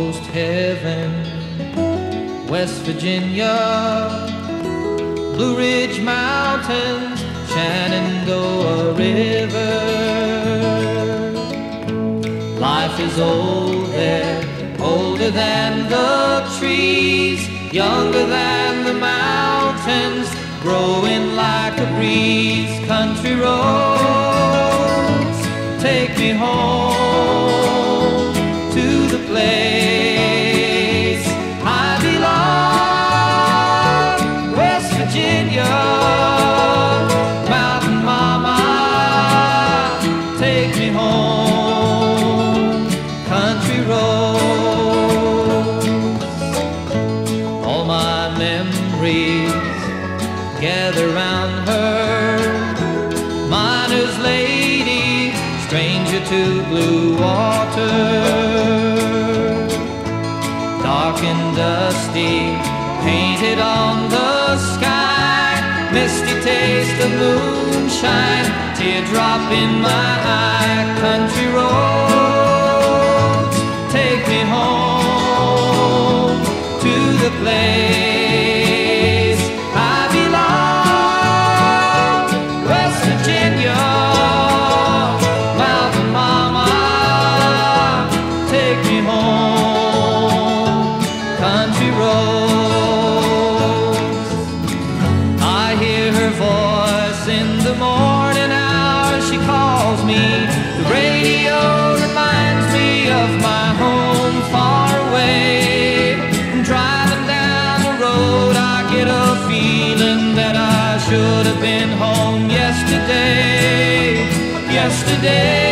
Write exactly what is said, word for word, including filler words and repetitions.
almost heaven. West Virginia, Blue Ridge Mountains, Shenandoah River. Life is old there, older than the trees, younger than the mountains, growing like a breeze. Country roads, take me home to the place I belong. West Virginia, Mountain Mama, take me home. Country roads, all my memories gather round her. Miner's lady, stranger to blue water. Dark and dusty, painted on the sky, misty taste of moonshine, teardrop in my eye. Country roads, take me home to the place I belong. West Virginia, Mountain Mama, take me home. Country roads, I hear her voice in the morning hour. She calls me, the radio reminds me of my home far away. Driving down the road, I get a feeling that I should have been home yesterday, yesterday.